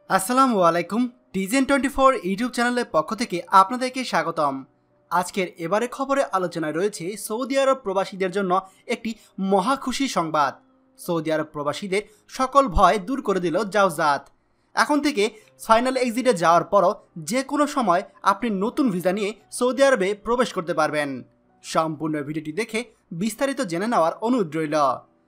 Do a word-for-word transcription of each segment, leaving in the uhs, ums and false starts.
আসসালামু আলাইকুম। টিজেন twenty four YouTube চ্যানেলের পক্ষ থেকে আপনাদেরকে স্বাগতম। আজকের এবারে খবরে আলোচনায় রয়েছে সৌদি আরব প্রবাসীদের জন্য একটি মহা খুশি সংবাদ। সৌদি আরব প্রবাসীদের সকল ভয় দূর করে দিল জাওজাত। এখন থেকে ফাইনাল এক্সিটে যাওয়ার পরও যে কোনো সময় আপনি নতুন ভিসা নিয়ে সৌদি আরবে প্রবেশ করতে পারবেন। সম্পূর্ণ ভিডিওটি দেখে বিস্তারিত জেনে নেওয়ার অনুরোধ রইল।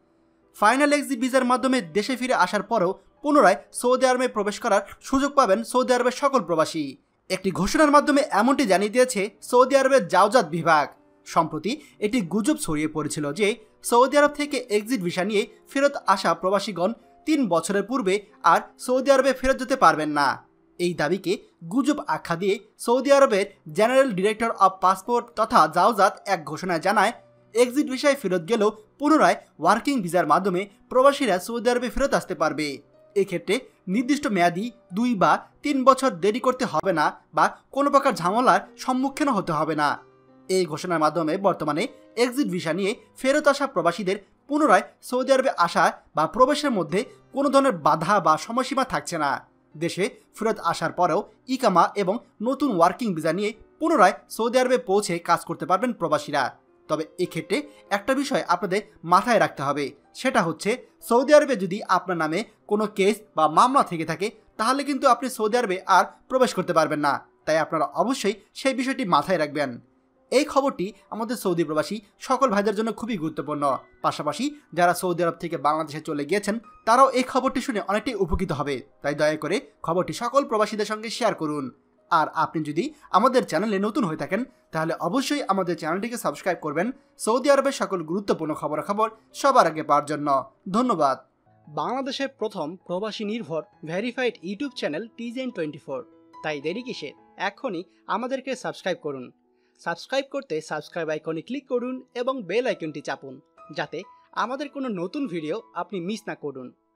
ফাইনাল এক্সিট ভিসার মাধ্যমে দেশে ফিরে আসার পরেও পুনরায় সৌদি আরবে প্রবেশ করার সুযোগ পাবেন সৌদি আরবের সকল প্রবাসী। একটি ঘোষণার মাধ্যমে এমনটি জানিয়ে দিয়েছে সৌদি আরবের জাওজাত বিভাগ। সম্প্রতি এটি গুজব ছড়িয়ে পড়েছিল যে সৌদি আরব থেকে এক্সিট ভিসা নিয়ে ফেরত আসা প্রবাসীগণ তিন বছরের পূর্বে আর সৌদি আরবে ফেরত যেতে পারবেন না। এই দাবিকে গুজব আখ্যা দিয়ে সৌদি আরবের জেনারেল ডিরেক্টর অব পাসপোর্ট তথা জাওজাত এক ঘোষণায় জানায়, এক্সিট ভিসায় ফেরত গেলেও পুনরায় ওয়ার্কিং ভিসার মাধ্যমে প্রবাসীরা সৌদি আরবে ফেরত আসতে পারবে। এক্ষেত্রে নির্দিষ্ট মেয়াদি দুই বা তিন বছর দেরি করতে হবে না বা কোনো প্রকার ঝামেলার সম্মুখীন হতে হবে না। এই ঘোষণার মাধ্যমে বর্তমানে এক্সিট ভিসা নিয়ে ফেরত আসা প্রবাসীদের পুনরায় সৌদি আরবে আসা বা প্রবেশের মধ্যে কোনো ধরনের বাধা বা সময়সীমা থাকছে না। দেশে ফেরত আসার পরেও ইকামা এবং নতুন ওয়ার্কিং ভিসা নিয়ে পুনরায় সৌদি আরবে পৌঁছে কাজ করতে পারবেন প্রবাসীরা। তবে এক্ষেত্রে একটা বিষয় আপনাদের মাথায় রাখতে হবে, সেটা হচ্ছে সৌদি আরবে যদি আপনার নামে কোনো কেস বা মামলা থেকে থাকে তাহলে কিন্তু আপনি সৌদি আরবে আর প্রবেশ করতে পারবেন না। তাই আপনারা অবশ্যই সেই বিষয়টি মাথায় রাখবেন। এই খবরটি আমাদের সৌদি প্রবাসী সকল ভাইদের জন্য খুবই গুরুত্বপূর্ণ। পাশাপাশি যারা সৌদি আরব থেকে বাংলাদেশে চলে গিয়েছেন তারাও এই খবরটি শুনে অনেকটাই উপকৃত হবে। তাই দয়া করে খবরটি সকল প্রবাসীদের সঙ্গে শেয়ার করুন। আর আপনি যদি আমাদের চ্যানেলে নতুন হয়ে থাকেন তাহলে অবশ্যই আমাদের চ্যানেলটিকে সাবস্ক্রাইব করবেন সৌদি আরবের সকল গুরুত্বপূর্ণ খবরাখবর সবার আগে পাওয়ার জন্য। ধন্যবাদ। বাংলাদেশের প্রথম প্রবাসী নির্ভর ভেরিফাইড ইউটিউব চ্যানেল টিজেন টোয়েন্টি ফোর। তাই দেরি কিসের, এখনই আমাদেরকে সাবস্ক্রাইব করুন। সাবস্ক্রাইব করতে সাবস্ক্রাইব আইকনে ক্লিক করুন এবং বেল আইকনটি চাপুন যাতে আমাদের কোনো নতুন ভিডিও আপনি মিস না করুন।